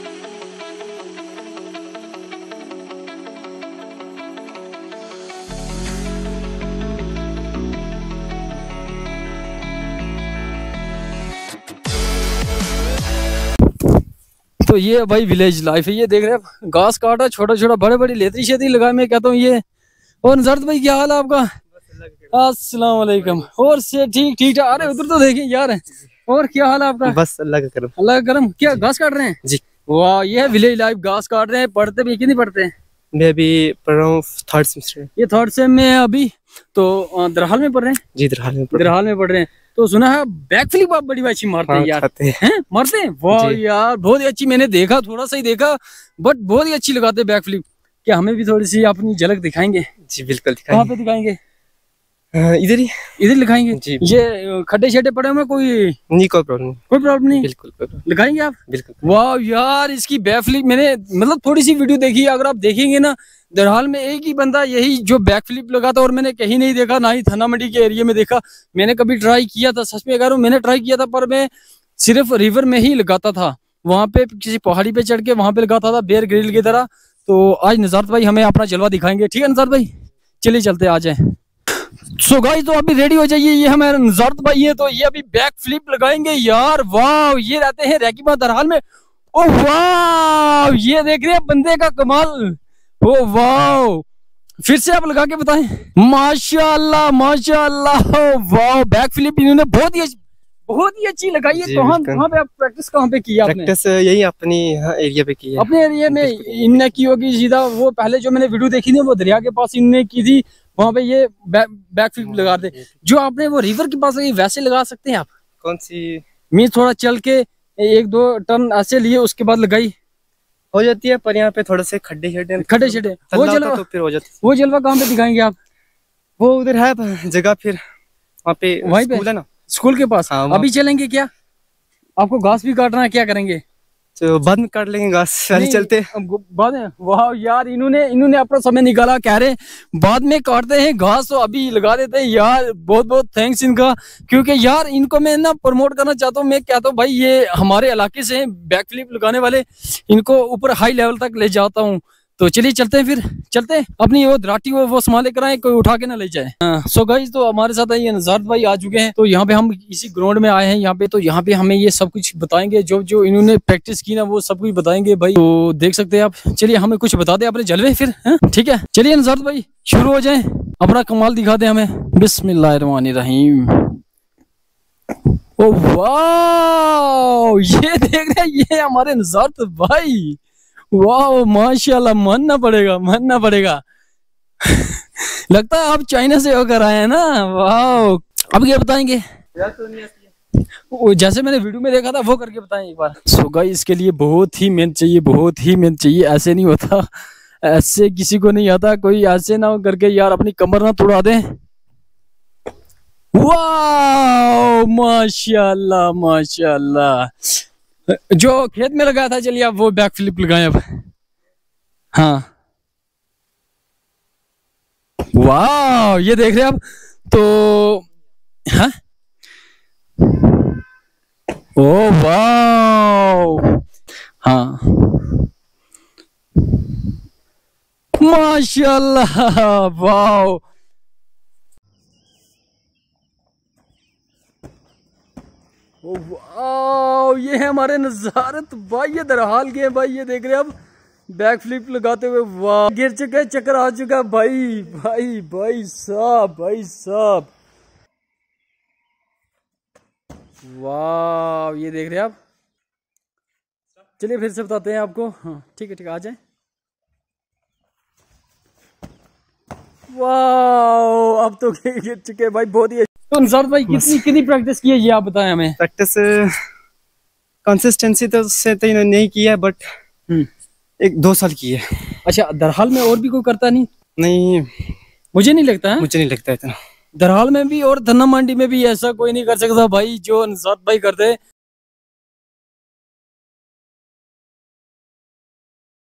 तो ये भाई विलेज लाइफ है। ये देख रहे हैं घास काटा, छोटा छोटा, बड़े बड़ी लेतरी शेतरी लगा, मैं कहता हूँ ये। और नजरत भाई क्या हाल है आपका? अस्सलाम वालेकुम। और से ठीक ठीक ठाक। अरे उधर तो देखिए यार। और क्या हाल है आपका? बस अल्लाह का करम। अल्लाह का करम। क्या घास काट रहे हैं जी? वाह, ये है विलेज लाइफ। घास काट रहे हैं। पढ़ते भी कि नहीं पढ़ते हैं? मैं अभी पढ़ रहा हूँ 3rd सेमेस्टर। ये 3rd सेम में है अभी। तो दरहाल में पढ़ रहे हैं? जी दरहाल में पढ़ रहे हैं। तो सुना है बैक फ्लिप आप बड़ी अच्छी मारते हैं यार। हैं? मारते हैं? वाह यार बहुत ही अच्छी। मैंने देखा, थोड़ा सा ही देखा, बट बहुत ही अच्छी लगाते हैं बैक फ्लिप। क्या हमें भी थोड़ी सी अपनी झलक दिखाएंगे? जी बिल्कुल दिखाएंगे। कहाँ पे दिखाएंगे? इधर ही, इधर दिखाएंगे जी। ये खड्डे शड्डे पड़े हुए कोई नहीं? कोई प्रॉब्लम नहीं। बिल्कुल दिखाएंगे आप? बिल्कुल। वाह यार इसकी बैक फ्लिप मैंने मतलब थोड़ी सी वीडियो देखी है। अगर आप देखेंगे ना, दरहाल में एक ही बंदा यही जो बैक फ्लिप लगाता, और मैंने कहीं नहीं देखा, ना ही थाना मंडी के एरिया में देखा। मैंने कभी ट्राई किया था, सच में कह रहा हूँ, मैंने ट्राई किया था, पर मैं सिर्फ रिवर में ही लगाता था। वहां पे किसी पहाड़ी पे चढ़ के वहां पे लगाता था बेयर ग्रिल की तरह। तो आज नज़ारत भाई हमें अपना जलवा दिखाएंगे। ठीक है नज़ारत भाई, चलिए चलते आ जाए। सो गाइस तो अभी रेडी हो जाइए। ये हमारे नज़ारत भाई है, तो ये अभी बैक फ्लिप लगाएंगे यार। वाह, ये रहते हैं रैकीबा दरहाल में। ओ वाह, ये देख रहे हैं बंदे का कमाल। ओ वाह, फिर से आप लगा के बताएं। माशाल्लाह माशाल्लाह। वाह, बैक फ्लिप इन्होंने बहुत ही अच्छी लगाई है। कहाँ पे आप प्रैक्टिस कहाँ पे की आपने? प्रैक्टिस यही अपनी एरिया पे की है। अपने एरिया में इनने की होगी सीधा। वो पहले जो मैंने वीडियो देखी थी वो दरिया के पास इनने की थी, वहाँ पे ये बैक फ्लिप लगा दे। जो आपने वो रिवर के पास लगी वैसे लगा सकते हैं आप? कौन सी? मीन थोड़ा चल के 1-2 टर्न ऐसे लिए, उसके बाद लगाई हो जाती है, पर यहाँ पे थोड़े से खड्डे वो जलवा तो फिर हो जाती है। वो जलवा कहाँ पे दिखाएंगे आप? वो उधर है जगह, फिर वहाँ पे वहीं पे स्कूल है ना, स्कूल के पास। हाँ, अभी चलेंगे क्या? आपको घास भी काटना है, क्या करेंगे? तो बाद में काट लेंगे घास, चलते बाद में। वाह यार, इन्होंने अपना समय निकाला, कह रहे बाद में काटते हैं घास, तो अभी लगा देते हैं यार। बहुत बहुत थैंक्स इनका, क्योंकि यार इनको मैं ना प्रमोट करना चाहता हूँ। मैं कहता हूँ भाई ये हमारे इलाके से हैं बैक फ्लिप लगाने वाले, इनको ऊपर हाई लेवल तक ले जाता हूँ। तो चलिए चलते हैं, फिर चलते हैं। अपनी वो दराटी वो संभाल लेकर आए, कोई उठा के ना ले जाए। सो गाइस तो हमारे साथ ये नज़ारत भाई आ चुके हैं। तो यहाँ पे हम इसी ग्राउंड में आए हैं यहाँ पे। तो यहाँ पे हमें ये सब कुछ बताएंगे, जो जो इन्होंने प्रैक्टिस की ना वो सब कुछ बताएंगे भाई। तो देख सकते हैं आप। चलिए हमें कुछ बता दें अपने जलवे फिर। ठीक है चलिए नज़ारत भाई शुरू हो जाए, अपना कमाल दिखा दे हमें। बिस्मिल्लाहिर्रहमानिर्रहीम। ओ वाह, ये देख रहे हैं ये हमारे नज़ारत भाई। वाह माशाल्लाह, मानना पड़ेगा। लगता है आप चाइना से होकर आए हैं ना। वाह, अब क्या बताएंगे? जैसे मैंने वीडियो में देखा था वो करके बताएं एक बार। सो गाइस इसके लिए बहुत ही मेहनत चाहिए, ऐसे नहीं होता, ऐसे किसी को नहीं आता। कोई ऐसे ना करके यार अपनी कमर ना तोड़ा दे। वाह माशाल्लाह। जो खेत में लगाया था, चलिए आप वो बैक फ्लिप लगाएं अब। हाँ वाह, ये देख रहे हैं आप। तो हाँ, ओ वाह, हाँ माशाल्लाह। वाह, वाह, ये है हमारे नज़ारत भाई। ये दरहाल के भाई, ये देख रहे हैं अब बैक फ्लिप लगाते हुए। वाह, गिर चुके, चक्कर आ चुका भाई साहब। वाह, ये देख रहे हैं आप। चलिए फिर से बताते हैं आपको। हाँ ठीक है आ जाए। वाह, अब तो गिर चुके भाई, बहुत ही। तो नज़ारत भाई कितनी प्रैक्टिस की है ये आप बताएं हमें। प्रैक्टिस कंसिस्टेंसी तो से तो नहीं की है, बट 1-2 साल की है। अच्छा, दरहाल में और भी कोई करता नहीं? मुझे नहीं लगता है। मुझे नहीं लगता इतना। दरहाल में भी और धन्ना मंडी में भी ऐसा कोई नहीं कर सकता भाई जो नज़ारत भाई करते।